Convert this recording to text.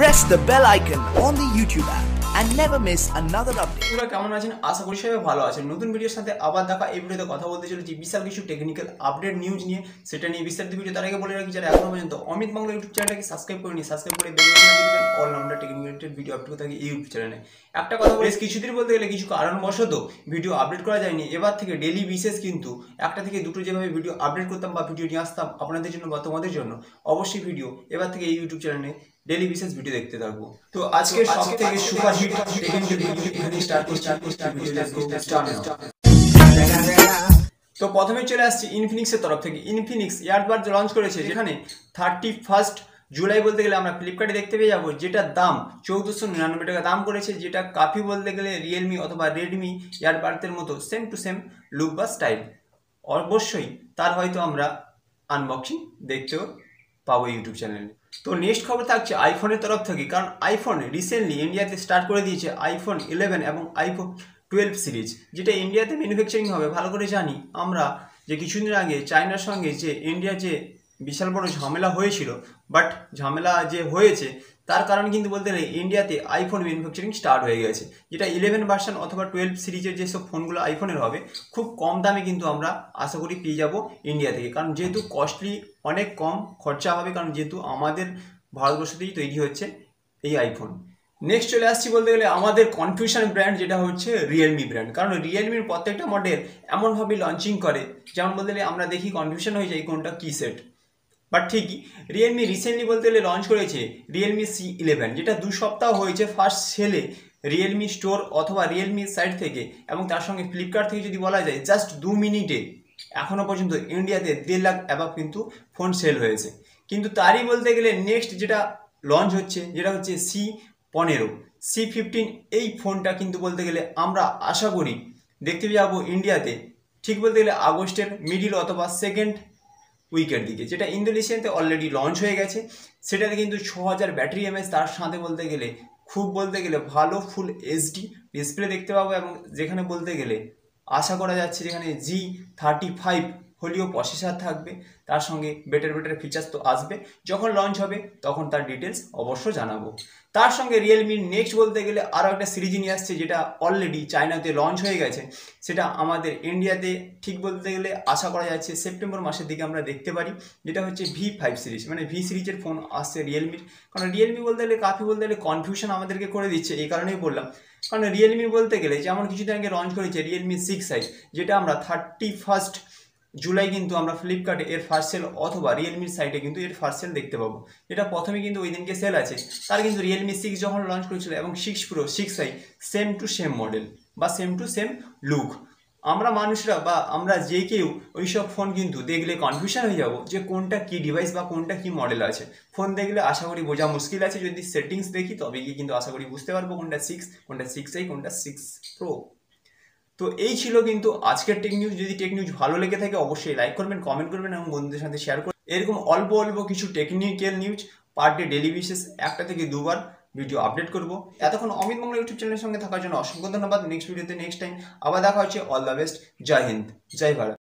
press the bell icon on the YouTube app and never miss another update. তোমরা কেমন আছেন? আশা করি সবাই ভালো আছেন। নতুন ভিডিওর সাথে আবার দেখা। এই ভিডিওতে কথা বলতে চলেছি বিশাল কিছু টেকনিক্যাল আপডেট নিউজ নিয়ে, সেটা নিয়ে বিস্তারিত ভিডিও। তার আগে বলে রাখি, যারা এখনো পর্যন্ত অমিত বাংলা ইউটিউব চ্যানেলটাকে সাবস্ক্রাইব করেনি, সাবস্ক্রাইব করে বেল আইকনটা দিয়ে দিবেন। All rounder technical video update থাকে এই ইউটিউব চ্যানেলে। একটা কথা বলে, কিছুদিন বলতে গেলে কিছু কারণবশত ভিডিও আপডেট করা যায়নি। এবার থেকে ডেইলি বেসিস কিন্তু একটা থেকে দুটো যেভাবে ভিডিও আপডেট করতাম বা ভিডিও নিয়ে আসতাম আপনাদের জন্য বা তোমাদের জন্য, অবশ্যই ভিডিও এবার থেকে এই ইউটিউব চ্যানেলে ডেইলি বেসিস ভিডিও দেখতে থাকবো। তো আজকে সবথেকে সুপার হিট টেকনিক্যাল ভিডিও এখানে স্টার্ট করছি। তো প্রথমে চলে আসছি ইনফিনিক্সের তরফ থেকে। ইনফিনিক্স ইয়ারবাডস লঞ্চ করেছে, যেখানে 31 জুলাই বলতে গেলে আমরা ফ্লিপকার্টে দেখতে পেয়ে যাবো, যেটার দাম 1499 টাকা দাম করেছে, যেটা কাফি বলতে গেলে রিয়েলমি অথবা রেডমি ইয়ারবাডসের মতো সেম টু সেম লুক বা স্টাইল। অবশ্যই তার হয়তো আমরা আনবক্সিং দেখতেও পাবো ইউটিউব চ্যানেলে। তো নেক্সট খবর থাকছে আইফোনের তরফ থেকে, কারণ আইফোন রিসেন্টলি ইন্ডিয়াতে স্টার্ট করে দিয়েছে আইফোন 11 এবং আইফোন 12 সিরিজ, যেটা ইন্ডিয়াতে ম্যানুফ্যাকচারিং হবে। ভালো করে জানি আমরা যে কিছুদিন আগে চায়নার সঙ্গে যে ইন্ডিয়া যে বিশাল বড় ঝামেলা হয়েছিল, বাট ঝামেলা যে হয়েছে তার কারণ কিন্তু বলতে গেলে ইন্ডিয়াতে আইফোন ম্যানুফ্যাকচারিং স্টার্ট হয়ে গেছে, যেটা 11 ভার্সন অথবা 12 সিরিজের যেসব ফোনগুলো আইফোনের হবে খুব কম দামে কিন্তু আমরা আশা করি পেয়ে যাব ইন্ডিয়া থেকে। কারণ যেহেতু কস্টলি অনেক কম খরচা হবে, কারণ যেহেতু আমাদের ভারতবর্ষতেই তৈরি হচ্ছে এই আইফোন। নেক্সট চলে আসছি বলতে গেলে আমাদের কনফিউশন ব্র্যান্ড, যেটা হচ্ছে রিয়েলমি ব্র্যান্ড। কারণ রিয়েলমির প্রত্যেকটা মডেল এমনভাবে লঞ্চিং করে, যেমন বলতে গেলে আমরা দেখি কনফিউশন হয়ে যায় কোনটা কি সেট। বাট ঠিকই রিয়েলমি রিসেন্টলি বলতে গেলে লঞ্চ করেছে রিয়েলমি C11, যেটা 2 সপ্তাহ হয়েছে ফার্স্ট সেলে রিয়েলমি স্টোর অথবা রিয়েলমি সাইট থেকে, এবং তার সঙ্গে ফ্লিপকার্ট থেকে যদি বলা যায় জাস্ট 2 মিনিটে এখনও পর্যন্ত ইন্ডিয়াতে 1.5 লাখ অ্যাবাভ কিন্তু ফোন সেল হয়েছে। কিন্তু তারই বলতে গেলে নেক্সট যেটা লঞ্চ হচ্ছে, যেটা হচ্ছে C15 C15, এই ফোনটা কিন্তু বলতে গেলে আমরা আশা করি দেখতে যাবো ইন্ডিয়াতে ঠিক বলতে গেলে আগস্টের মিডিল অথবা সেকেন্ড উইকের দিকে, যেটা ইন্দোনেশিয়াতে অলরেডি লঞ্চ হয়ে গেছে। সেটাতে কিন্তু 6000 ব্যাটারি এমএএইচ, তার সাথে বলতে গেলে খুব বলতে গেলে ভালো ফুল এইচডি ডিসপ্লে দেখতে পাবো, এবং যেখানে বলতে গেলে আশা করা যাচ্ছে যেখানে G35 হলেও প্রসেসর থাকবে, তার সঙ্গে বেটার ফিচার্স তো আসবে। যখন লঞ্চ হবে তখন তার ডিটেলস অবশ্য জানাবো। তার সঙ্গে রিয়েলমির নেক্সট বলতে গেলে আরও একটা সিরিজ নিয়ে আসছে, যেটা অলরেডি চায়নাতে লঞ্চ হয়ে গেছে। সেটা আমাদের ইন্ডিয়াতে ঠিক বলতে গেলে আশা করা যাচ্ছে সেপ্টেম্বর মাসের দিকে আমরা দেখতে পারি, যেটা হচ্ছে V5 সিরিজ, মানে ভি সিরিজের ফোন আসছে রিয়েলমির। কারণ রিয়েলমি বলতে গেলে কাফি বলতে গেলে কনফিউশন আমাদেরকে করে দিচ্ছে, এই কারণেই বললাম। কারণ রিয়েলমি বলতে গেলে যেমন কিছুদিন আগে লঞ্চ করেছে রিয়েলমি 6i, যেটা আমরা 31 জুলাই কিন্তু আমরা ফ্লিপকার্টে এর ফার্স্ট সেল অথবা রিয়েলমির সাইটে কিন্তু এর ফার্স্ট সেল দেখতে পাবো। যেটা প্রথমে কিন্তু ওই দিনকে সেল আছে, তার কিন্তু রিয়েলমি 6 যখন লঞ্চ করেছিল এবং 6 Pro 6i same to same model বা সেম টু সেম লুক। আমরা মানুষরা বা আমরা যে কেউ ওইসব ফোন কিন্তু দেখলে কনফিউশন হয়ে যাব যে কোনটা কি ডিভাইস বা কোনটা কি মডেল আছে। ফোন দেখলে আশা করি বোঝা মুশকিল আছে, যদি সেটিংস দেখি তবে গিয়ে কিন্তু আশা করি বুঝতে পারবো কোনটা 6, কোনটা 6i, কোনটা 6 Pro। তো এই ছিল কিন্তু আজকের টেক নিউজ। যদি টেক নিউজ ভালো লেগে থাকে অবশ্যই লাইক করবেন, কমেন্ট করবেন এবং বন্ধুদের সাথে শেয়ার করবেন। এরকম অল্প কিছু technical news per day daily basis 1 থেকে 2 বার ভিডিও আপডেট করব। এতক্ষণ অমিত বাংলা ইউটিউব চ্যানেলের সঙ্গে থাকার জন্য অসংখ্য ধন্যবাদ। নেক্সট ভিডিওতে নেক্সট টাইম আবার দেখা হচ্ছে। All the best. জয় হিন্দ, জয় ভারত।